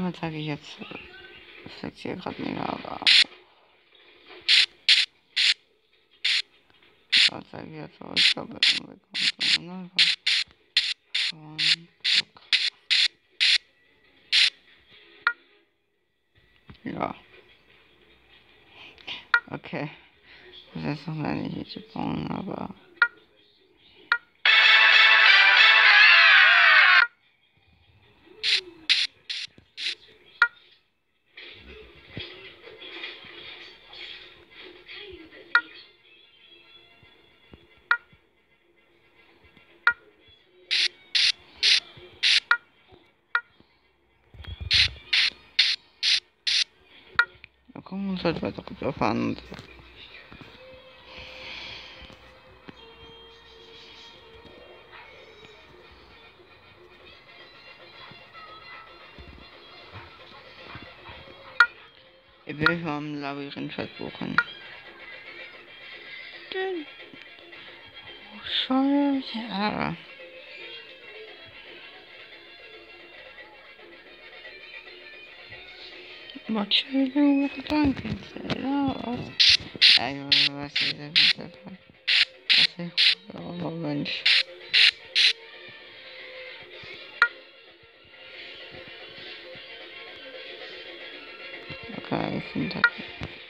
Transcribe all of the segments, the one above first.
Damit zeige ich jetzt, das liegt hier gerade mega, aber da zeige ich jetzt auch, ich glaube, wir kommen zum Neubau von Block. Ja. Okay. Ich muss jetzt noch eine Nische bauen, aber da kommen wir uns halt weiter rüberfahren. Ich will vom Labyrinth versuchen. Scheiße. Ja. Entschuldigung, danke. Ja, was ist das? Oh Mensch. Okay, ich finde das.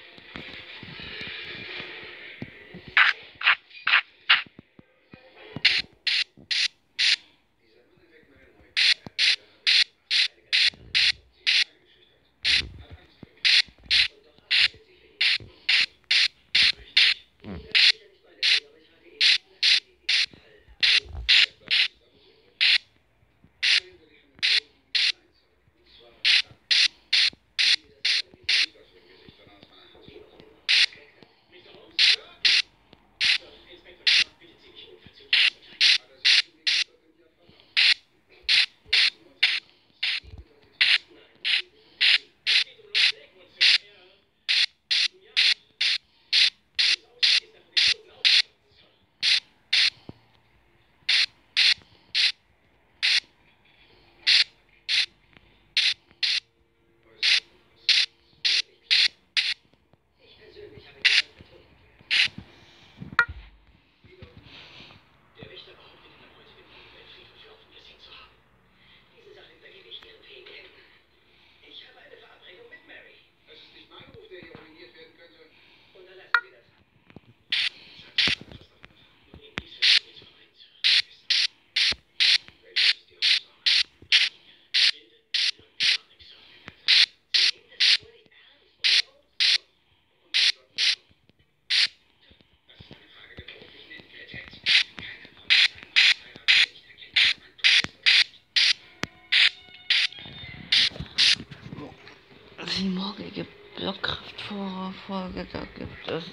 Die morgige Blockkraftfolge, da gibt es,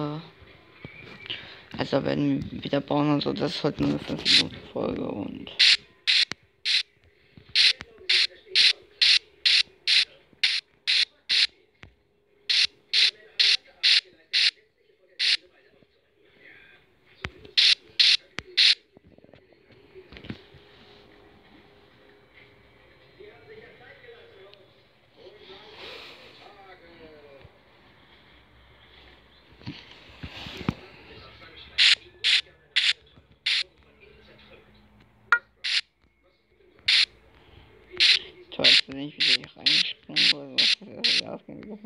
also wenn wir wieder bauen und so, das ist heute nur eine 5-Minuten-Folge und toll, jetzt bin ich wieder hier reingesprungen, oder was ist das ausgegangen?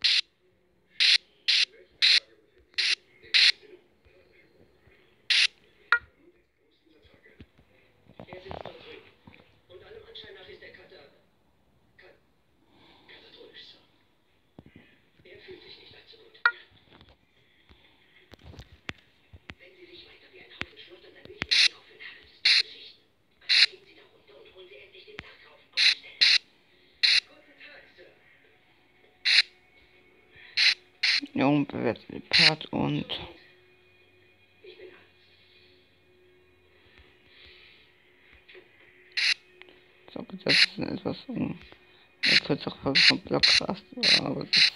Ja, und bewertet Part und so, das ist etwas kürzere Folge vom Blockcast, aber das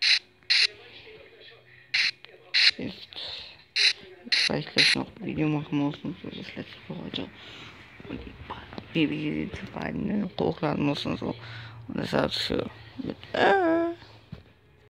ist, weil ich gleich noch ein Video machen muss und so, das letzte für heute. Und wie wir die zu beiden hochladen muss und so. Und deshalb für mit